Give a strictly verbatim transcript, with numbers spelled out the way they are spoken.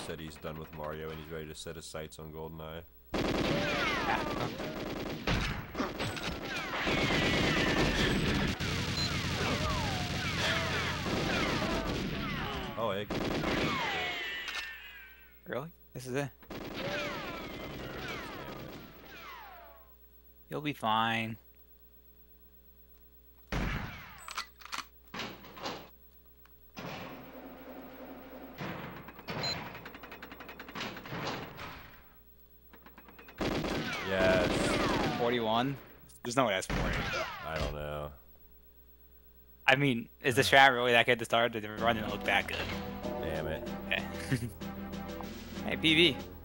said he's done with Mario and he's ready to set his sights on GoldenEye. Oh, egg. Really? This is it? I'm nervous, damn it. You'll be fine. Yes. forty-one? There's no way that's forty. I don't know. I mean, is the strat really that good to start? Did the run didn't look that good? Damn it. Okay. Hey, P V.